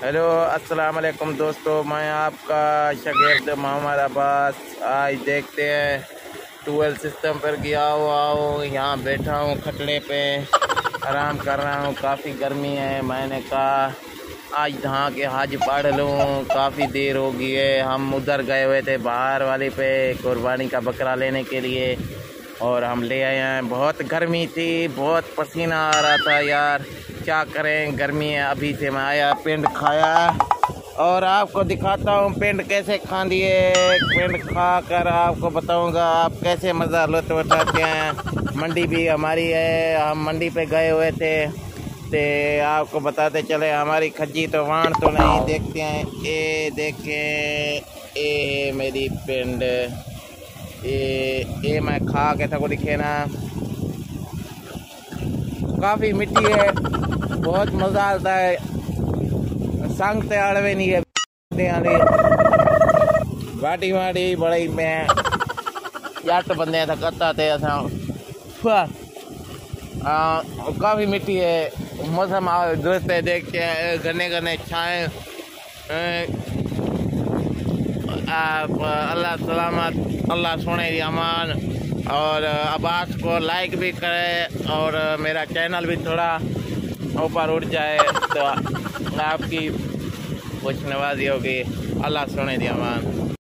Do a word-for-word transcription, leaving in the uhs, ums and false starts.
Hello अस्सलाम वालेकुम दोस्तों, मैं आपका शागिर्द मोहम्मद अब्बास। आज देखते हैं ट्वेल्व सिस्टम पर गया हुआ हूँ। यहाँ बैठा हूँ खटले पे, आराम कर रहा हूँ। काफ़ी गर्मी है। मैंने कहा आज नहा के हज पढ़ लूँ, काफ़ी देर हो गई है। हम उधर गए हुए थे बाहर वाले पे कुर्बानी का बकरा लेने के लिए और हम ले आए हैं। बहुत गर्मी थी, बहुत पसीना आ रहा था यार, क्या करें, गर्मी है। अभी से मैं आया, पिंड खाया और आपको दिखाता हूँ पिंड कैसे खा लिए। पिंड खा कर आपको बताऊँगा आप कैसे मज़ा लुत्फ़ उठाते हैं। मंडी भी हमारी है, हम मंडी पे गए हुए थे ते आपको बताते चले। हमारी खज्जी तो वाण तो नहीं, देखते हैं। ये देखें, ये मेरी पिंड, ये ये मैं खा के था को दिखे ना, काफ़ी मिट्टी है, बहुत मज़ा आता है। संगते अड़वे नहीं है वाटी वाटी बड़ी में जट बंदे था करता थे असा। काफ़ी मिट्टी है, मौसम दोस्त देखते हैं। घने घने छाए, अल्लाह सलामत, अल्लाह सोने की अमान। और अब्बास को लाइक भी करे और मेरा चैनल भी थोड़ा ऊपर उठ जाए तो आपकी खुश नवाजी होगी। अल्लाह सोने की अमान।